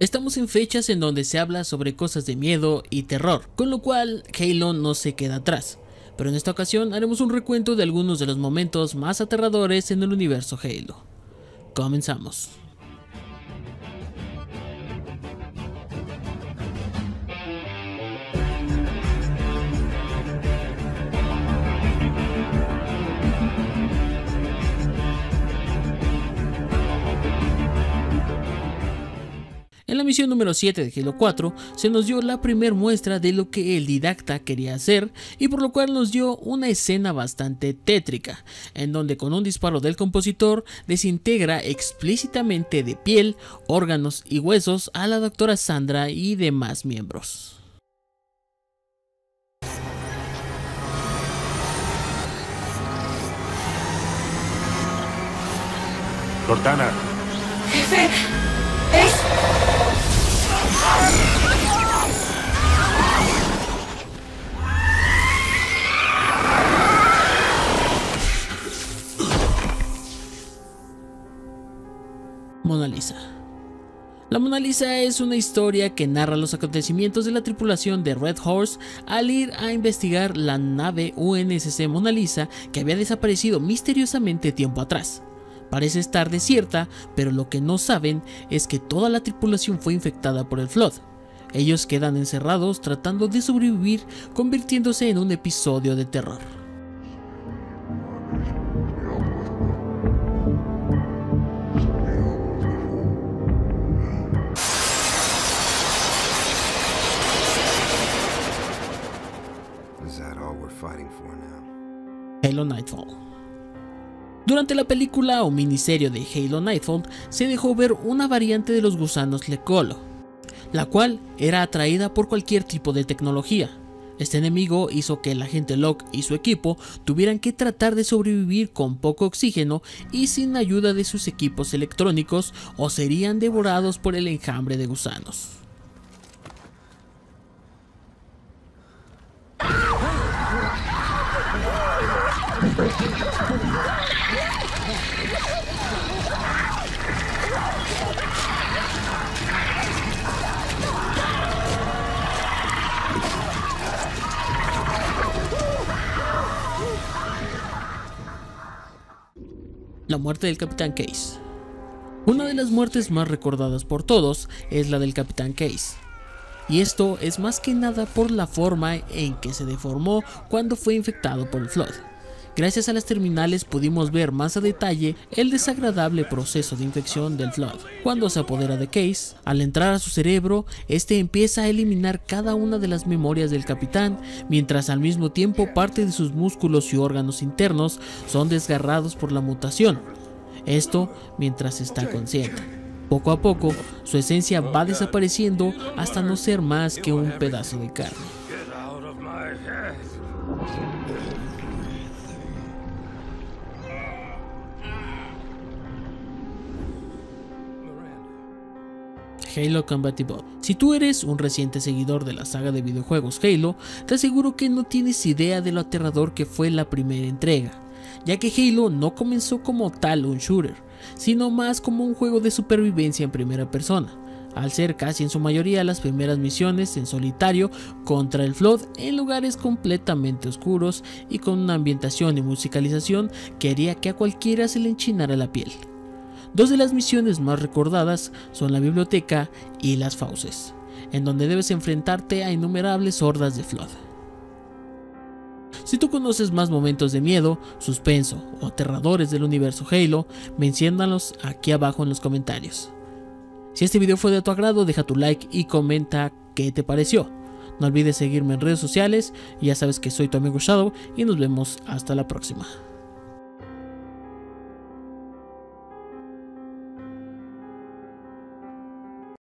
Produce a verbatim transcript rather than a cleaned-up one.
Estamos en fechas en donde se habla sobre cosas de miedo y terror, con lo cual Halo no se queda atrás. Pero en esta ocasión haremos un recuento de algunos de los momentos más aterradores en el universo Halo. Comenzamos. En la misión número siete de Halo cuatro se nos dio la primer muestra de lo que el didacta quería hacer, y por lo cual nos dio una escena bastante tétrica, en donde con un disparo del compositor desintegra explícitamente de piel, órganos y huesos a la doctora Sandra y demás miembros. Cortana. Jefe, es... Mona Lisa. La Mona Lisa es una historia que narra los acontecimientos de la tripulación de Red Horse al ir a investigar la nave U N S C Mona Lisa, que había desaparecido misteriosamente tiempo atrás. Parece estar desierta, pero lo que no saben es que toda la tripulación fue infectada por el Flood. Ellos quedan encerrados tratando de sobrevivir, convirtiéndose en un episodio de terror. Halo Nightfall. Durante la película o miniserie de Halo Nightfall se dejó ver una variante de los gusanos Lecolo, la cual era atraída por cualquier tipo de tecnología. Este enemigo hizo que el agente Locke y su equipo tuvieran que tratar de sobrevivir con poco oxígeno y sin ayuda de sus equipos electrónicos, o serían devorados por el enjambre de gusanos. La muerte del Capitán Case. Una de las muertes más recordadas por todos es la del Capitán Case, y esto es más que nada por la forma en que se deformó cuando fue infectado por el Flood. Gracias a las terminales pudimos ver más a detalle el desagradable proceso de infección del Flood. Cuando se apodera de Case, al entrar a su cerebro, este empieza a eliminar cada una de las memorias del capitán, mientras al mismo tiempo parte de sus músculos y órganos internos son desgarrados por la mutación. Esto mientras está consciente. Poco a poco, su esencia va desapareciendo hasta no ser más que un pedazo de carne. Halo Combat Evolved. Si tú eres un reciente seguidor de la saga de videojuegos Halo, te aseguro que no tienes idea de lo aterrador que fue la primera entrega, ya que Halo no comenzó como tal un shooter, sino más como un juego de supervivencia en primera persona, al ser casi en su mayoría las primeras misiones en solitario contra el Flood en lugares completamente oscuros y con una ambientación y musicalización que haría que a cualquiera se le enchinara la piel. Dos de las misiones más recordadas son la biblioteca y las fauces, en donde debes enfrentarte a innumerables hordas de Flood. Si tú conoces más momentos de miedo, suspenso o aterradores del universo Halo, menciónalos aquí abajo en los comentarios. Si este video fue de tu agrado, deja tu like y comenta qué te pareció. No olvides seguirme en redes sociales, ya sabes que soy tu amigo Shadow y nos vemos hasta la próxima.